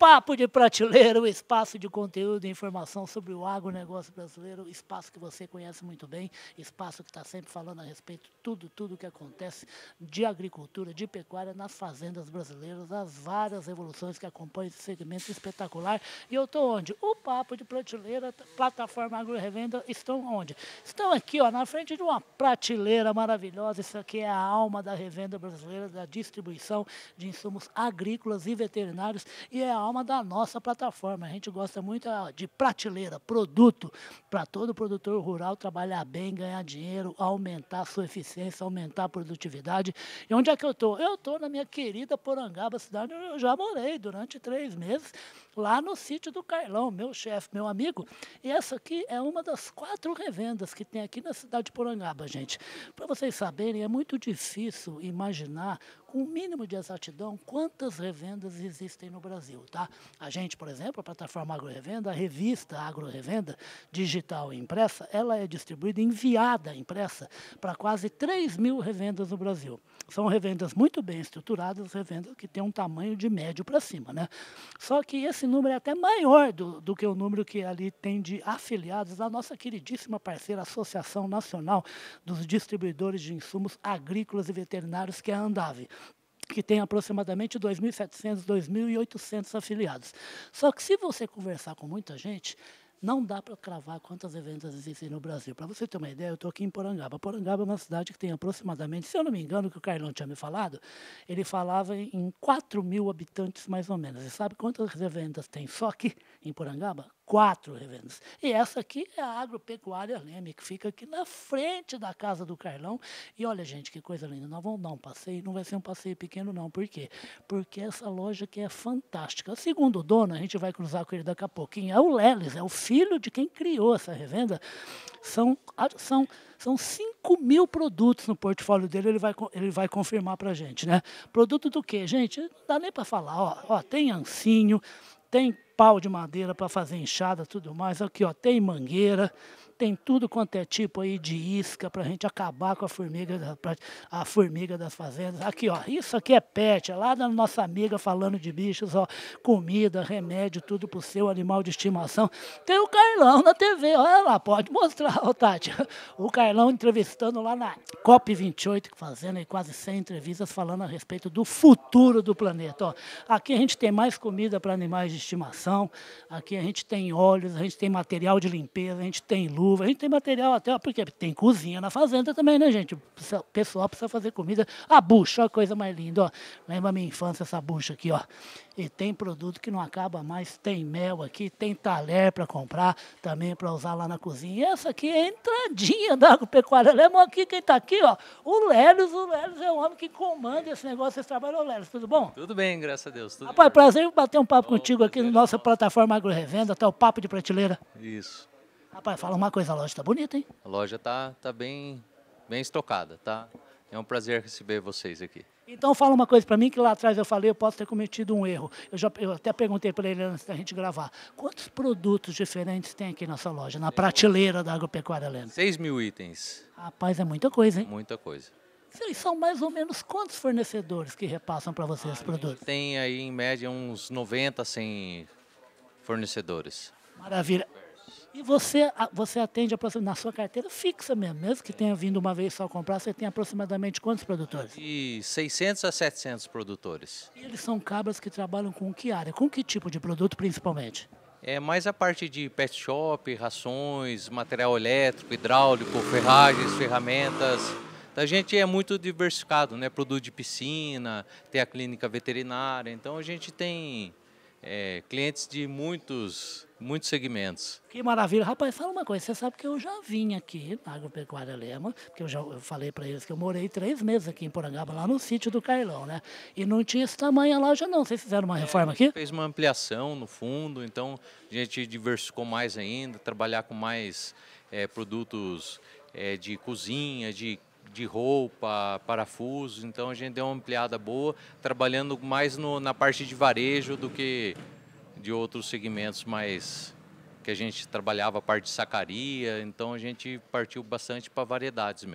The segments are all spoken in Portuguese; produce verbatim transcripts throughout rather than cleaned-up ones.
Papo de Prateleira, o espaço de conteúdo e informação sobre o agronegócio brasileiro, espaço que você conhece muito bem, espaço que está sempre falando a respeito de tudo, tudo que acontece de agricultura, de pecuária nas fazendas brasileiras, as várias revoluções que acompanham esse segmento espetacular. E eu estou onde? O Papo de Prateleira, plataforma Agro Revenda, estão onde? Estão aqui, ó, na frente de uma prateleira maravilhosa. Isso aqui é a alma da revenda brasileira, da distribuição de insumos agrícolas e veterinários, e é a alma da nossa plataforma. A gente gosta muito de prateleira, produto, para todo produtor rural trabalhar bem, ganhar dinheiro, aumentar a sua eficiência, aumentar a produtividade. E onde é que eu estou? Eu estou na minha querida Porangaba, cidade onde eu já morei durante três meses, lá no sítio do Carlão, meu chefe, meu amigo. E essa aqui é uma das quatro revendas que tem aqui na cidade de Porangaba, gente. Para vocês saberem, é muito difícil imaginar, com o mínimo de exatidão, quantas revendas existem no Brasil, tá? A gente, por exemplo, a plataforma Agro Revenda, a revista Agro Revenda, digital e impressa, ela é distribuída, enviada impressa para quase três mil revendas no Brasil. São revendas muito bem estruturadas, revendas que têm um tamanho de médio para cima, né? Só que esse número é até maior do, do que o número que ali tem de afiliados da nossa queridíssima parceira Associação Nacional dos Distribuidores de Insumos Agrícolas e Veterinários, que é a Andave, que tem aproximadamente dois mil e setecentos, dois mil e oitocentos afiliados. Só que se você conversar com muita gente, não dá para cravar quantas revendas existem no Brasil. Para você ter uma ideia, eu estou aqui em Porangaba. Porangaba é uma cidade que tem aproximadamente, se eu não me engano, que o Carlão tinha me falado, ele falava em quatro mil habitantes mais ou menos. E sabe quantas revendas tem só aqui em Porangaba? Quatro revendas. E essa aqui é a Agropecuária Leme, que fica aqui na frente da casa do Carlão. E olha, gente, que coisa linda. Nós vamos dar um passeio, não vai ser um passeio pequeno, não. Por quê? Porque essa loja aqui é fantástica. Segundo o dono, a gente vai cruzar com ele daqui a pouquinho, é o Leles, é o filho de quem criou essa revenda. São, são, são cinco mil produtos no portfólio dele, ele vai, ele vai confirmar para a gente, né? Produto do quê, gente? Não dá nem para falar. Ó, ó, tem ancinho, tem pau de madeira para fazer enxada, tudo mais. Aqui, ó, tem mangueira, tem tudo quanto é tipo aí de isca para a gente acabar com a formiga, a formiga das fazendas. Aqui, ó, isso aqui é pet, é lá da nossa amiga falando de bichos, ó, comida, remédio, tudo para o seu animal de estimação. Tem o Carlão na T V, olha lá, pode mostrar, ó, Tati. O Carlão entrevistando lá na COP vinte e oito, fazendo aí quase cem entrevistas falando a respeito do futuro do planeta. Ó, aqui a gente tem mais comida para animais de estimação, aqui a gente tem óleos, a gente tem material de limpeza, a gente tem luz, a gente tem material até, porque tem cozinha na fazenda também, né, gente? O pessoal precisa fazer comida. A bucha, olha a coisa mais linda, ó. Lembra a minha infância, essa bucha aqui, ó. E tem produto que não acaba mais, tem mel aqui, tem talher para comprar, também para usar lá na cozinha. E essa aqui é a entradinha da Agropecuária Leme. Aqui, quem está aqui, ó, o Lelis, o Lelis é o homem que comanda esse negócio, esse trabalho. Ô, Lelis, tudo bom? Tudo bem, graças a Deus. Tudo Rapaz, bem. prazer em bater um papo Oh, contigo aqui na prazer, nossa nossa. plataforma Agro Revenda, até o Papo de Prateleira. Isso. Rapaz, fala uma coisa, a loja tá bonita, hein? A loja tá, tá bem, bem estocada, tá? É um prazer receber vocês aqui. Então fala uma coisa para mim, que lá atrás eu falei, eu posso ter cometido um erro. Eu, já, eu até perguntei para ele antes da gente gravar. Quantos produtos diferentes tem aqui nessa loja, na prateleira da Agropecuária Leme? seis mil itens, Rapaz, é muita coisa, hein? muita coisa. Vocês são mais ou menos quantos fornecedores que repassam para vocês os produtos? Tem aí, em média, uns noventa a cem fornecedores. Maravilha. E você, você atende aproximadamente, na sua carteira fixa mesmo, mesmo que tenha vindo uma vez só comprar, você tem aproximadamente quantos produtores? E seiscentos a setecentos produtores. E eles são cabras que trabalham com que área? Com que tipo de produto principalmente? É mais a parte de pet shop, rações, material elétrico, hidráulico, ferragens, ferramentas. A gente é muito diversificado, né? Produto de piscina, tem a clínica veterinária, então a gente tem é, clientes de muitos, muitos segmentos. Que maravilha. Rapaz, fala uma coisa, você sabe que eu já vim aqui na Agropecuária Lema, porque eu já eu falei para eles que eu morei três meses aqui em Porangaba, lá no sítio do Carlão, né? E não tinha esse tamanho a loja não. Vocês fizeram uma reforma É, aqui? fez uma ampliação no fundo, então a gente diversificou mais ainda, trabalhar com mais é, produtos é, de cozinha, de de roupa, parafusos, então a gente deu uma ampliada boa, trabalhando mais no, na parte de varejo do que de outros segmentos mais que a gente trabalhava, a parte de sacaria, então a gente partiu bastante para variedades mesmo.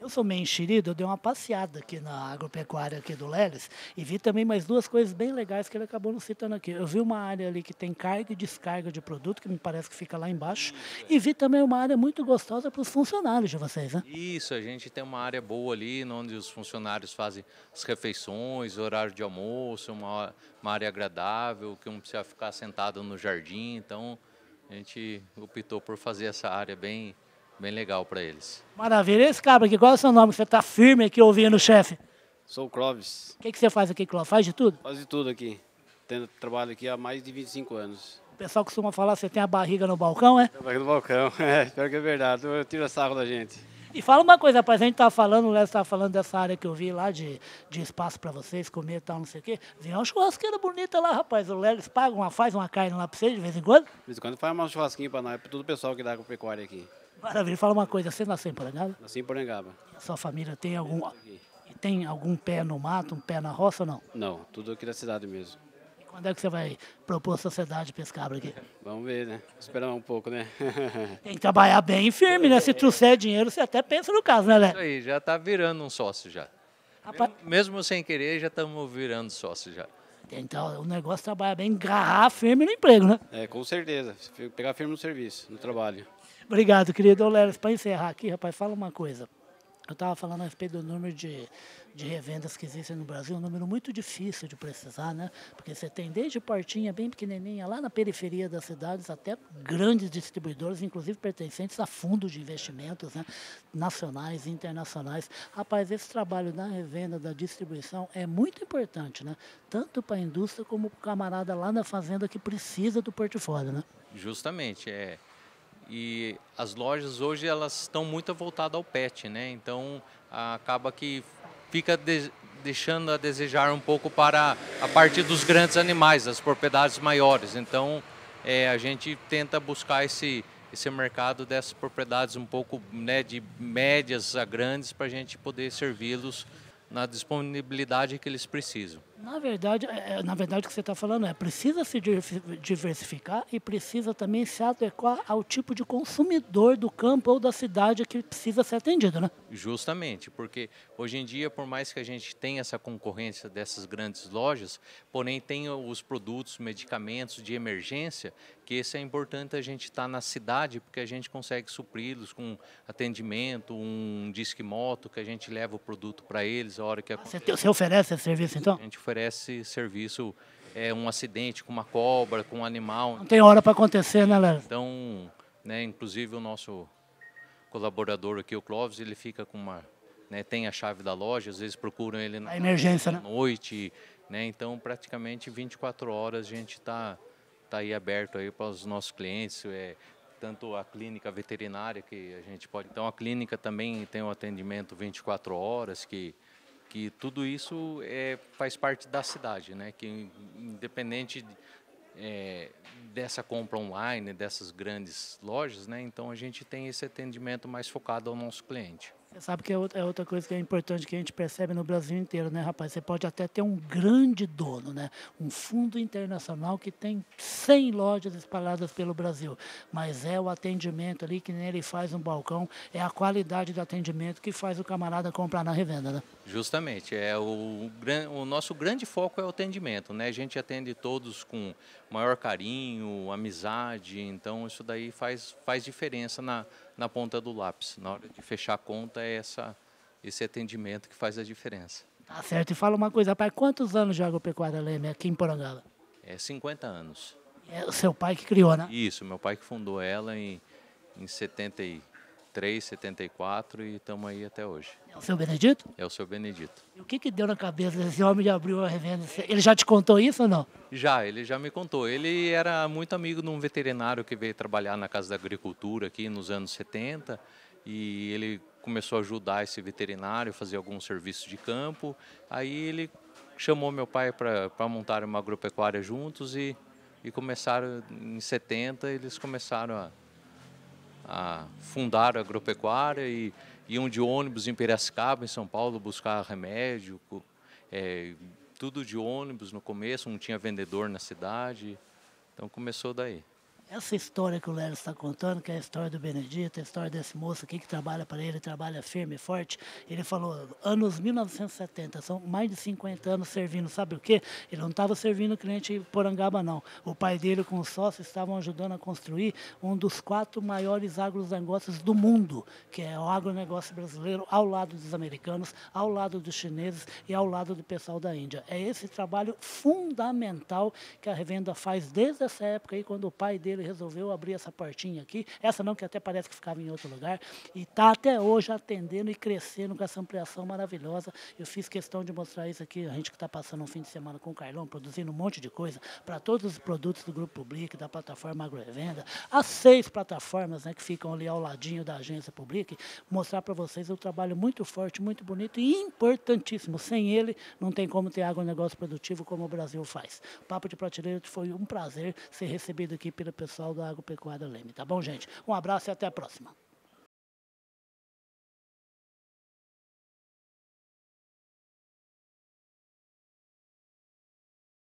Eu sou meio enxerido, eu dei uma passeada aqui na agropecuária aqui do Leles e vi também mais duas coisas bem legais que ele acabou não citando aqui. Eu vi uma área ali que tem carga e descarga de produto, que me parece que fica lá embaixo, e vi também uma área muito gostosa para os funcionários de vocês, né? Isso, a gente tem uma área boa ali, onde os funcionários fazem as refeições, horário de almoço, uma, uma área agradável, que não precisa ficar sentado no jardim. Então, a gente optou por fazer essa área bem, bem legal para eles. Maravilha. Esse cabra aqui, qual é o seu nome? Você está firme aqui ouvindo o chefe. Sou o Clóvis. O que, que você faz aqui, Cló? Faz de tudo? Faz de tudo aqui. Tendo trabalho aqui há mais de vinte e cinco anos. O pessoal costuma falar que você tem a barriga no balcão, é? Trabalho no balcão. É, espero que é verdade. Eu tiro a sarro da gente. E fala uma coisa, rapaz, a gente tá falando, o Léo estava falando dessa área que eu vi lá, de, de espaço para vocês comer e tal, não sei o quê. Vinha uma churrasqueira bonita lá, rapaz. O Léo, eles pagam, uma, faz uma carne lá para vocês de vez em quando? De vez em quando faz uma churrasquinha para nós, para todo o pessoal que dá com pecuária aqui. Maravilha. Fala uma coisa, você nasceu em Porangaba? Nasci em Porangaba. A sua família tem algum, Aqui. tem algum pé no mato, um pé na roça ou não? Não, tudo aqui da cidade mesmo. E quando é que você vai propor a sociedade para esse cabra aqui? Vamos ver, né? Esperar um pouco, né? Tem que trabalhar bem e firme, né? Se trouxer dinheiro, você até pensa no caso, né, Isso Léo? aí, já está virando um sócio já. Rapaz, Mesmo sem querer, já estamos virando sócio já. então, o negócio trabalha bem, agarrar firme no emprego, né? É, com certeza. Pegar firme no serviço, no trabalho. Obrigado, querido. Ô, Léo, para encerrar aqui, rapaz, fala uma coisa. Eu estava falando a respeito do número de, de revendas que existem no Brasil, um número muito difícil de precisar, né? Porque você tem desde portinha bem pequenininha, lá na periferia das cidades, até grandes distribuidores, inclusive pertencentes a fundos de investimentos, né? Nacionais e internacionais. Rapaz, esse trabalho da revenda, da distribuição é muito importante, né? Tanto para a indústria como para o camarada lá na fazenda que precisa do portfólio, né? Justamente, é. E as lojas hoje elas estão muito voltadas ao pet, né? Então acaba que fica de, deixando a desejar um pouco para a parte dos grandes animais, das propriedades maiores. Então é, a gente tenta buscar esse esse mercado dessas propriedades um pouco, né, de médias a grandes, para a gente poder servi-los na disponibilidade que eles precisam. Na verdade, é, na verdade o que você está falando é precisa se diversificar e precisa também se adequar ao tipo de consumidor do campo ou da cidade que precisa ser atendido, né? Justamente, porque hoje em dia, por mais que a gente tenha essa concorrência dessas grandes lojas, porém tem os produtos, medicamentos de emergência, que esse é importante a gente estar na cidade, porque a gente consegue supri-los com atendimento, um disque moto, que a gente leva o produto para eles a hora que Você, te- você oferece esse serviço, então? a gente oferece serviço, é, um acidente com uma cobra, com um animal. Não tem hora para acontecer, né, Léo? Então, né, inclusive o nosso colaborador aqui, o Clóvis, ele fica com uma, né, tem a chave da loja, às vezes procuram ele na A emergência, né? noite, né? Então praticamente vinte e quatro horas a gente está tá aí aberto aí para os nossos clientes, é, tanto a clínica veterinária que a gente pode, então a clínica também tem o atendimento vinte e quatro horas, que que tudo isso é, faz parte da cidade, né? Que independente de, é, dessa compra online, dessas grandes lojas, né? Então a gente tem esse atendimento mais focado ao nosso cliente. Você sabe que é outra, é outra coisa que é importante que a gente percebe no Brasil inteiro, né, rapaz? Você pode até ter um grande dono, né? Um fundo internacional que tem cem lojas espalhadas pelo Brasil. Mas é o atendimento ali que nem ele faz um balcão, é a qualidade do atendimento que faz o camarada comprar na revenda, né? Justamente, é o, gran- o nosso grande foco é o atendimento, né? A gente atende todos com maior carinho, amizade, então isso daí faz, faz diferença na, na ponta do lápis. Na hora de fechar a conta é essa, esse atendimento que faz a diferença. Tá certo. E fala uma coisa, rapaz, quantos anos de agropecuária Leme aqui em Porangaba? É cinquenta anos. É o seu pai que criou, né? Isso, meu pai que fundou ela em, em setenta e três, setenta e quatro e estamos aí até hoje. É o seu Benedito? É o seu Benedito. E o que que deu na cabeça desse homem de abrir uma revenda? Ele já te contou isso ou não? Já, ele já me contou. Ele era muito amigo de um veterinário que veio trabalhar na Casa da Agricultura aqui nos anos setenta e ele começou a ajudar esse veterinário a fazer alguns serviços de campo. Aí ele chamou meu pai para montar uma agropecuária juntos e, e começaram, em setenta, eles começaram a, a fundar a agropecuária e iam de ônibus em Piracicaba, em São Paulo, buscar remédio, é, tudo de ônibus no começo, não tinha vendedor na cidade, então começou daí. Essa história que o Léo está contando, que é a história do Benedito, a história desse moço aqui que trabalha para ele, trabalha firme e forte, ele falou, anos mil novecentos e setenta, são mais de cinquenta anos servindo, sabe o quê? Ele não estava servindo o cliente Porangaba, não. O pai dele com o sócio estavam ajudando a construir um dos quatro maiores agronegócios do mundo, que é o agronegócio brasileiro, ao lado dos americanos, ao lado dos chineses e ao lado do pessoal da Índia. É esse trabalho fundamental que a revenda faz desde essa época aí, quando o pai dele resolveu abrir essa portinha aqui, essa não, que até parece que ficava em outro lugar, e está até hoje atendendo e crescendo com essa ampliação maravilhosa. Eu fiz questão de mostrar isso aqui, a gente que está passando um fim de semana com o Carlão, produzindo um monte de coisa para todos os produtos do Grupo Public, da plataforma Agrorevenda, as seis plataformas, né, que ficam ali ao ladinho da agência Public, mostrar para vocês um trabalho muito forte, muito bonito e importantíssimo. Sem ele, não tem como ter agronegócio produtivo como o Brasil faz. O Papo de Prateleira foi um prazer ser recebido aqui pelo pessoal da Agropecuária Leme. Tá bom, gente? Um abraço e até a próxima.